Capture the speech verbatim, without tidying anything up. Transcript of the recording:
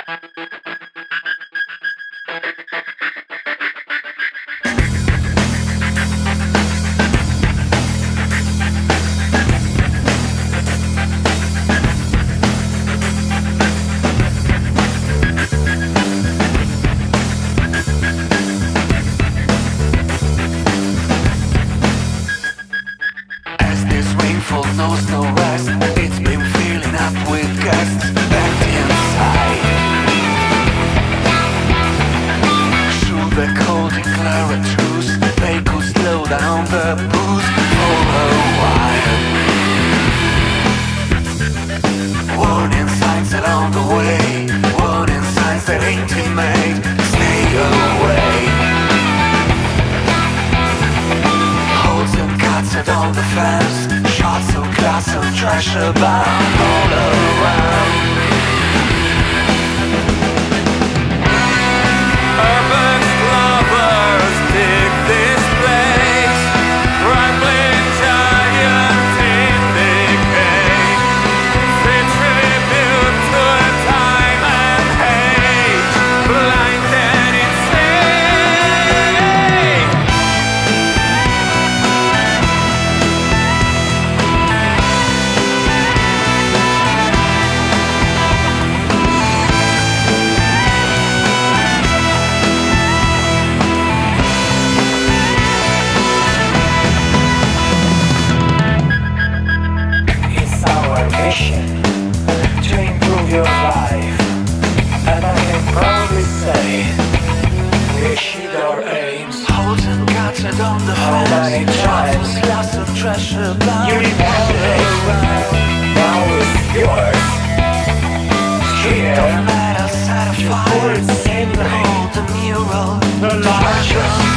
Knows no rest. It's been filling up with guests packed inside. Through the cold and clear truce, they could slow down the booze for a while. Warning signs along the way, warning signs that intimate stay away. Holds and cuts it on the fence. Shots of glass and trash about all around. Urban lovers dig this place, rambling giants in decay. They tribute to a time and hate, blind and insane. To improve your life, and I can proudly say we achieved our aims. Holes and gutted on the How many times glass of treasure bound. you remember around, now it's yours. Here, Don't let us set a you fire. pour it same Hold the mural. the largest